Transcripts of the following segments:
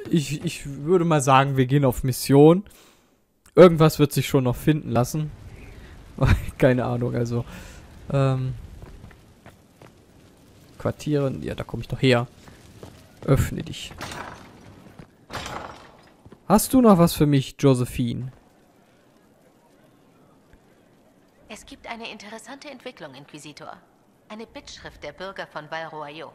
Ich würde mal sagen, wir gehen auf Mission. Irgendwas wird sich schon noch finden lassen. Keine Ahnung, also. Quartieren. Ja, da komme ich doch her. Öffne dich. Hast du noch was für mich, Josephine? Es gibt eine interessante Entwicklung, Inquisitor. Eine Bittschrift der Bürger von Val Royeaux.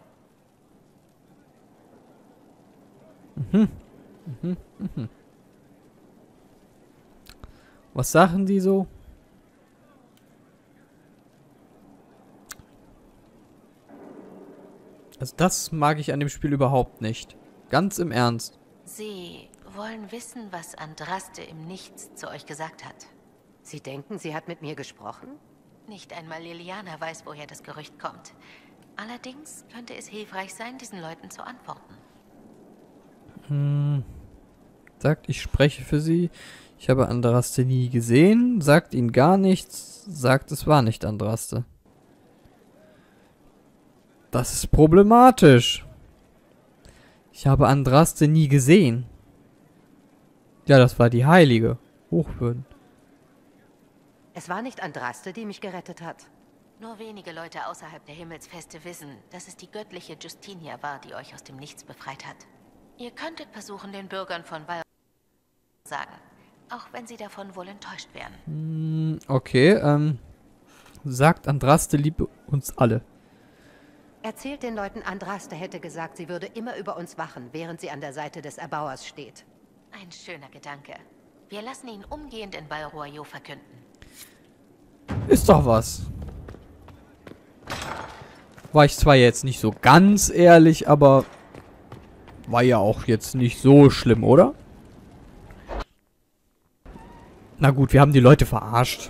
Was sagen die so? Also das mag ich an dem Spiel überhaupt nicht. Ganz im Ernst. Sie wollen wissen, was Andraste im Nichts zu euch gesagt hat. Sie denken, sie hat mit mir gesprochen? Nicht einmal Liliana weiß, woher das Gerücht kommt. Allerdings könnte es hilfreich sein, diesen Leuten zu antworten. Sagt, ich spreche für sie. Ich habe Andraste nie gesehen. Sagt ihnen gar nichts. Sagt, es war nicht Andraste. Das ist problematisch. Ich habe Andraste nie gesehen. Ja, das war die Heilige. Hochwürden. Es war nicht Andraste, die mich gerettet hat. Nur wenige Leute außerhalb der Himmelsfeste wissen, dass es die göttliche Justinia war, die euch aus dem Nichts befreit hat. Ihr könntet versuchen, den Bürgern von Val zu sagen, auch wenn sie davon wohl enttäuscht wären. Okay, sagt Andraste liebe uns alle. Erzählt den Leuten, Andraste hätte gesagt, sie würde immer über uns wachen, während sie an der Seite des Erbauers steht. Ein schöner Gedanke. Wir lassen ihn umgehend in Val Royeaux verkünden. Ist doch was. War ich zwar jetzt nicht so ganz ehrlich, aber war ja auch jetzt nicht so schlimm, oder? Na gut, wir haben die Leute verarscht.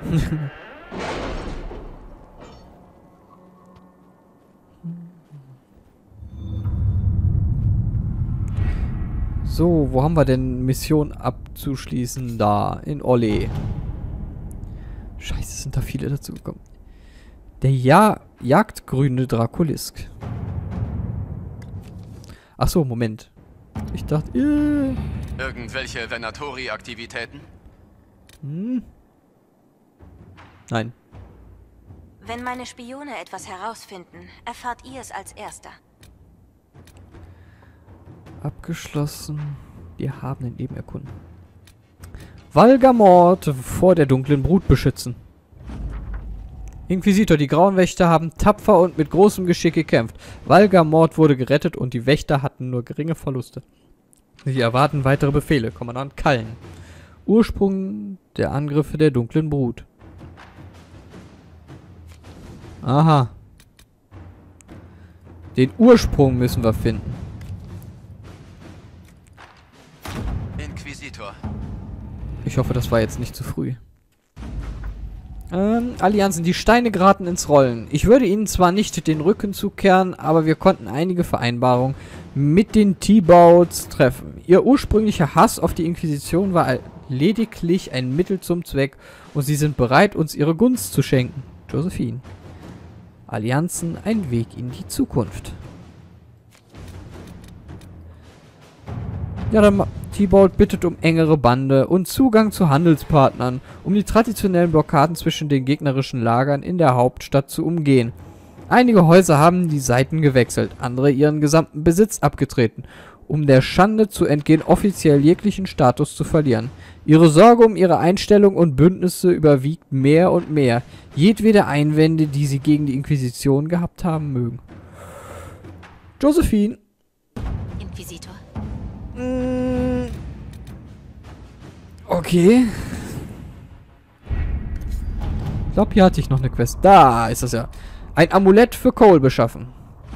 So, wo haben wir denn Mission abzuschließen? Da, in Olle. Scheiße, sind da viele dazu gekommen. Der Jagdgrüne Draculisk. Achso, Moment. Ich dachte, Irgendwelche Venatori-Aktivitäten? Nein. Wenn meine Spione etwas herausfinden, erfahrt ihr es als Erster. Abgeschlossen. Wir haben den eben erkunden. Valgamort vor der dunklen Brut beschützen. Inquisitor, die Grauen Wächter haben tapfer und mit großem Geschick gekämpft. Valgamort wurde gerettet und die Wächter hatten nur geringe Verluste. Sie erwarten weitere Befehle. Kommandant Kallen. Ursprung der Angriffe der dunklen Brut. Aha. Den Ursprung müssen wir finden. Inquisitor. Ich hoffe, das war jetzt nicht zu früh. Allianzen, die Steine geraten ins Rollen. Ich würde ihnen zwar nicht den Rücken zukehren, aber wir konnten einige Vereinbarungen mit den T-Bouts treffen. Ihr ursprünglicher Hass auf die Inquisition war lediglich ein Mittel zum Zweck und sie sind bereit, uns ihre Gunst zu schenken. Josephine. Allianzen, ein Weg in die Zukunft. Ja, dann T-Bout bittet um engere Bande und Zugang zu Handelspartnern, um die traditionellen Blockaden zwischen den gegnerischen Lagern in der Hauptstadt zu umgehen. Einige Häuser haben die Seiten gewechselt, andere ihren gesamten Besitz abgetreten, um der Schande zu entgehen, offiziell jeglichen Status zu verlieren. Ihre Sorge um ihre Einstellung und Bündnisse überwiegt mehr und mehr jedwede Einwände, die sie gegen die Inquisition gehabt haben mögen. Josephine. Inquisitor? Okay. Ich glaube, hier hatte ich noch eine Quest. Da ist das ja. Ein Amulett für Cole beschaffen.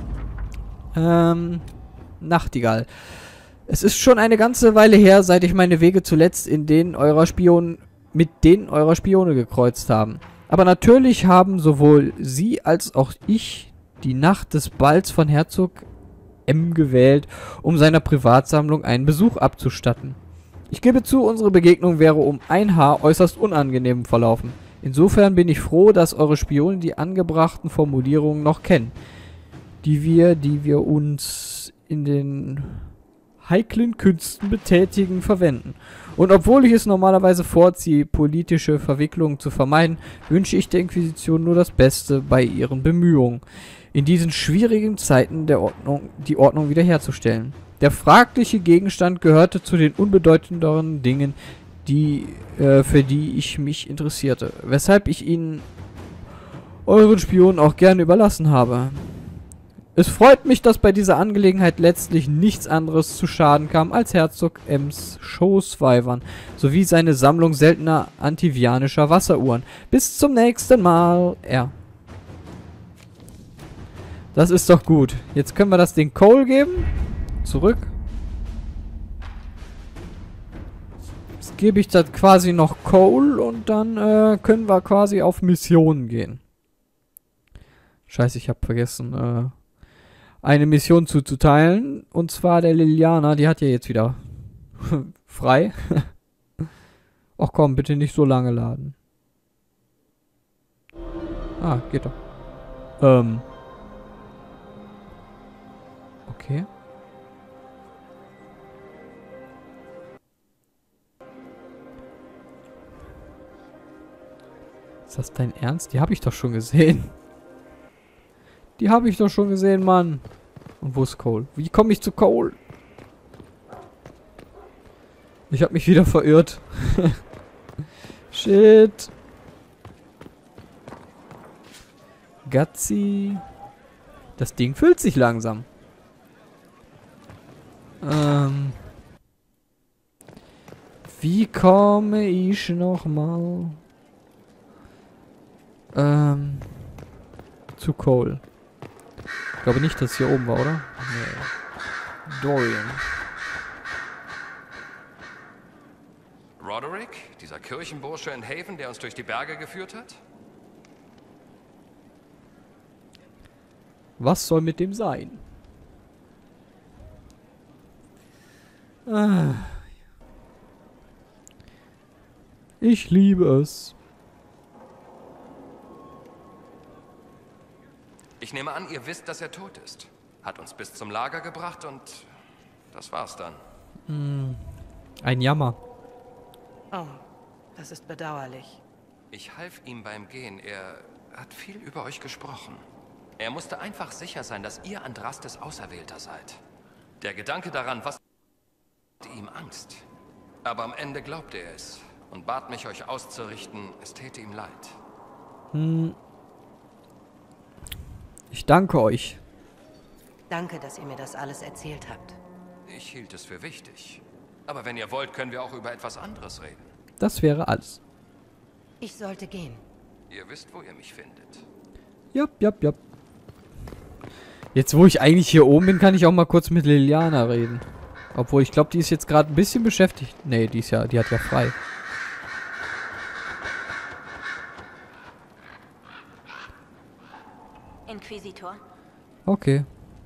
Nachtigall. Es ist schon eine ganze Weile her, seit ich meine Wege zuletzt mit denen eurer Spione gekreuzt haben. Aber natürlich haben sowohl Sie als auch ich die Nacht des Balls von Herzog M gewählt, um seiner Privatsammlung einen Besuch abzustatten. Ich gebe zu, unsere Begegnung wäre um ein Haar äußerst unangenehm verlaufen. Insofern bin ich froh, dass eure Spione die angebrachten Formulierungen noch kennen, die wir uns in den heiklen Künsten betätigen, verwenden. Und obwohl ich es normalerweise vorziehe, politische Verwicklungen zu vermeiden, wünsche ich der Inquisition nur das Beste bei ihren Bemühungen, in diesen schwierigen Zeiten die Ordnung wiederherzustellen. Der fragliche Gegenstand gehörte zu den unbedeutenderen Dingen, für die ich mich interessierte, weshalb ich Ihnen euren Spionen auch gerne überlassen habe. Es freut mich, dass bei dieser Angelegenheit letztlich nichts anderes zu Schaden kam als Herzog Ems Schoßweibern sowie seine Sammlung seltener antivianischer Wasseruhren. Bis zum nächsten Mal, R. Das ist doch gut. Jetzt können wir das Ding Cole geben. Zurück. Jetzt gebe ich das quasi noch Cole und dann können wir quasi auf Missionen gehen. Scheiße, ich habe vergessen, eine Mission zuzuteilen. Und zwar der Liliana, die hat ja jetzt wieder frei. Ach komm, bitte nicht so lange laden. Ah, geht doch. Okay. Ist das dein Ernst? Die habe ich doch schon gesehen. Die habe ich doch schon gesehen, Mann. Und wo ist Cole? Wie komme ich zu Cole? Ich habe mich wieder verirrt. Shit. Gazzi. Das Ding füllt sich langsam. Wie komme ich nochmal zu Cole? Ich glaube nicht, dass es hier oben war, oder? Nee. Dorian. Roderick, dieser Kirchenbursche in Haven, der uns durch die Berge geführt hat? Was soll mit dem sein? Ah. Ich liebe es. Ich nehme an, ihr wisst, dass er tot ist. Hat uns bis zum Lager gebracht und das war's dann. Ein Jammer. Oh, das ist bedauerlich. Ich half ihm beim Gehen. Er hat viel über euch gesprochen. Er musste einfach sicher sein, dass ihr Andrastes Auserwählter seid. Der Gedanke daran, was ihm Angst. Aber am Ende glaubte er es und bat mich, euch auszurichten, es täte ihm leid. Ich danke euch. Danke, dass ihr mir das alles erzählt habt. Ich hielt es für wichtig. Aber wenn ihr wollt, können wir auch über etwas anderes reden. Das wäre alles. Ich sollte gehen. Ihr wisst, wo ihr mich findet. Jap, jap, jap. Jetzt, wo ich eigentlich hier oben bin, kann ich auch mal kurz mit Liliana reden. Obwohl, ich glaube, die ist jetzt gerade ein bisschen beschäftigt. Nee, die hat ja frei. Inquisitor. Okay.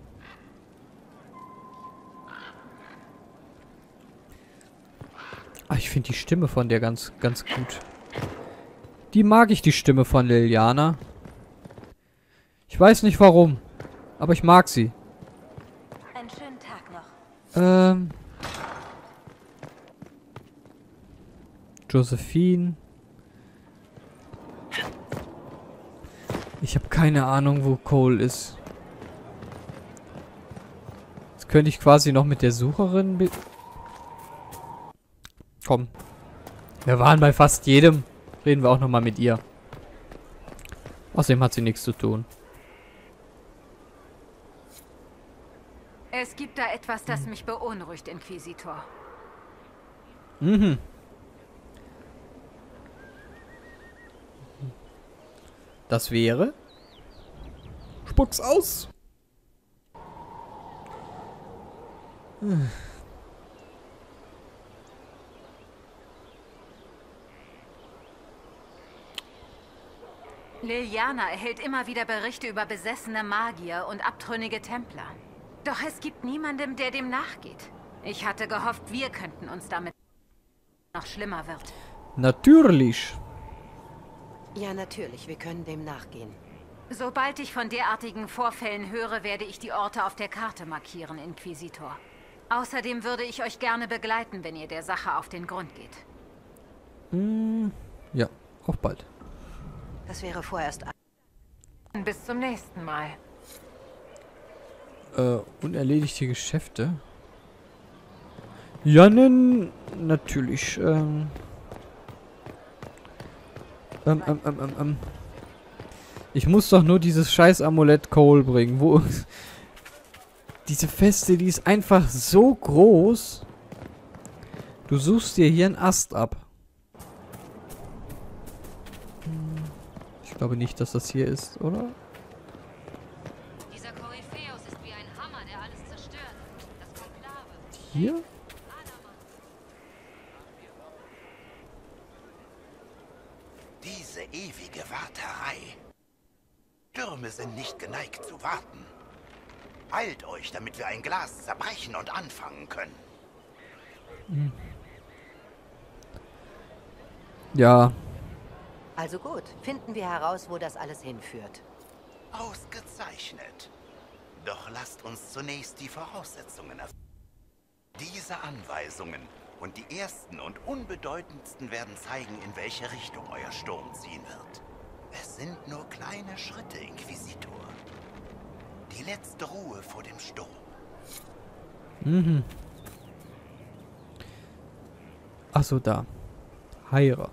Ah, ich finde die Stimme von der ganz, ganz gut. Die mag ich, die Stimme von Liliana. Ich weiß nicht warum, aber ich mag sie. Einen schönen Tag noch. Josephine. Ich habe keine Ahnung, wo Cole ist. Jetzt könnte ich quasi noch mit der Sucherin... Komm. Wir waren bei fast jedem. Reden wir auch nochmal mit ihr. Außerdem hat sie nichts zu tun. Es gibt da etwas, das mich beunruhigt, Inquisitor. Mhm. Das wäre... Spuck's aus! Liliana erhält immer wieder Berichte über besessene Magier und abtrünnige Templer. Doch es gibt niemanden, der dem nachgeht. Ich hatte gehofft, wir könnten uns damit noch schlimmer wird. Natürlich. Ja, natürlich, wir können dem nachgehen. Sobald ich von derartigen Vorfällen höre, werde ich die Orte auf der Karte markieren, Inquisitor. Außerdem würde ich euch gerne begleiten, wenn ihr der Sache auf den Grund geht. Ja, auch bald. Das wäre vorerst... Bis zum nächsten Mal. Unerledigte Geschäfte. Ja, natürlich. Ich muss doch nur dieses scheiß Amulett Cole bringen. Wo... Diese Feste, die ist einfach so groß. Du suchst dir hier einen Ast ab. Ich glaube nicht, dass das hier ist, oder? Dieser Koryphäus ist wie ein Hammer, der alles zerstört. Das Konklave. Hier? Diese ewige Warterei. Stürme sind nicht geneigt zu warten. Eilt euch, damit wir ein Glas zerbrechen und anfangen können. Ja. Also gut, finden wir heraus, wo das alles hinführt. Ausgezeichnet. Doch lasst uns zunächst die Voraussetzungen erfüllen. Diese Anweisungen und die ersten und unbedeutendsten werden zeigen, in welche Richtung euer Sturm ziehen wird. Es sind nur kleine Schritte, Inquisitor. Die letzte Ruhe vor dem Sturm. Mhm. Ach so, da. Heira.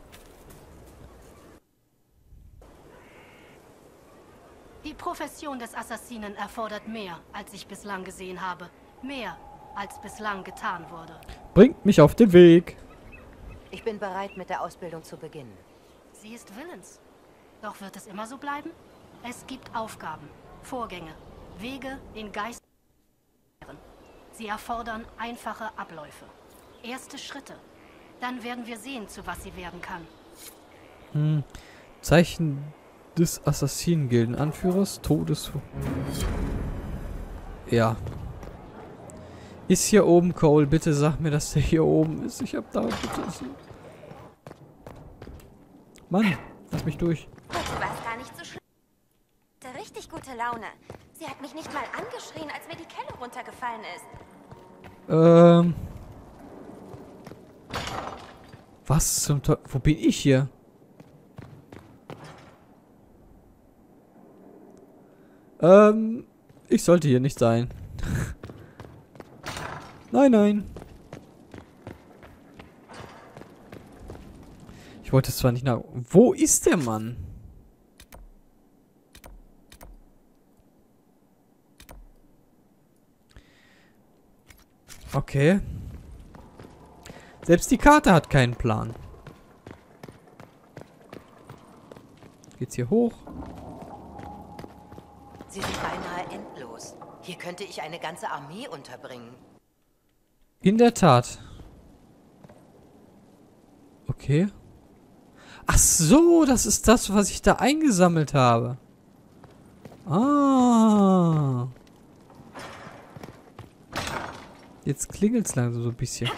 Die Profession des Assassinen erfordert mehr, als ich bislang gesehen habe. Mehr, als bislang getan wurde. Bringt mich auf den Weg. Ich bin bereit, mit der Ausbildung zu beginnen. Sie ist willens. Doch wird es immer so bleiben? Es gibt Aufgaben, Vorgänge, Wege in Geist. Sie erfordern einfache Abläufe. Erste Schritte. Dann werden wir sehen, zu was sie werden kann. Zeichen des Assassinengildenanführers. Todes... Ja. Ist hier oben Cole? Bitte sag mir, dass der hier oben ist. Ich hab da... Bitte... Mann, lass mich durch. Heute war es gar nicht so schlimm. Ich hatte richtig gute Laune. Sie hat mich nicht mal angeschrien, als mir die Kelle runtergefallen ist. Was zum Teufel? Wo bin ich hier? Ich sollte hier nicht sein. Nein, nein. Ich wollte es zwar nicht nach... Wo ist der Mann? Okay. Selbst die Karte hat keinen Plan. Geht's hier hoch? Sie sind beinahe endlos. Hier könnte ich eine ganze Armee unterbringen. In der Tat. Okay. Ach so, das ist das, was ich da eingesammelt habe. Ah. Jetzt klingelt's langsam so ein bisschen.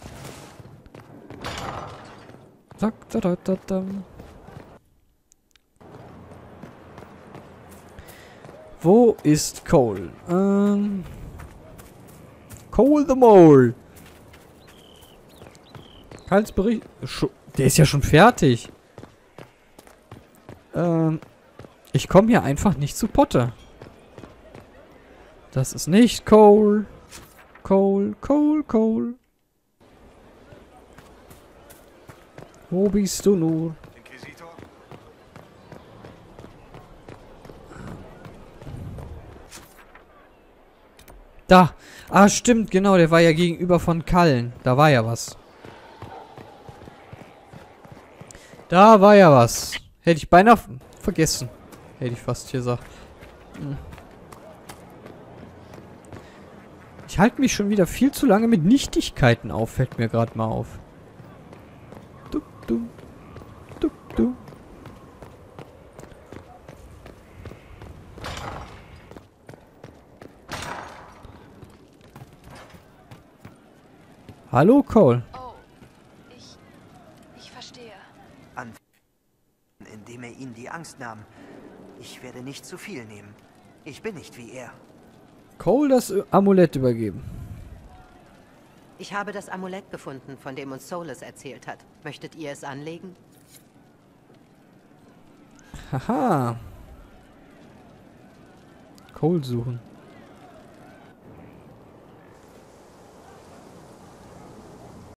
Zack, da, da, da, da. Wo ist Cole? Cole the Mole. Karls Bericht. Der ist ja schon fertig. Ich komme hier einfach nicht zu Potte. Das ist nicht Cole. Cole, Cole, Cole. Wo bist du nur? Inquisitor? Da. Ah, stimmt, genau. Der war ja gegenüber von Kallen. Da war ja was. Da war ja was. Hätte ich beinahe vergessen. Hätte ich fast gesagt. Ich halte mich schon wieder viel zu lange mit Nichtigkeiten auf. Fällt mir gerade mal auf. Du, du. Du, du. Hallo, Cole. Oh, ich verstehe. Indem er ihnen die Angst nahm. Ich werde nicht zu viel nehmen. Ich bin nicht wie er. Cole das Amulett übergeben. Ich habe das Amulett gefunden, von dem uns Solus erzählt hat. Möchtet ihr es anlegen? Haha. Cole suchen.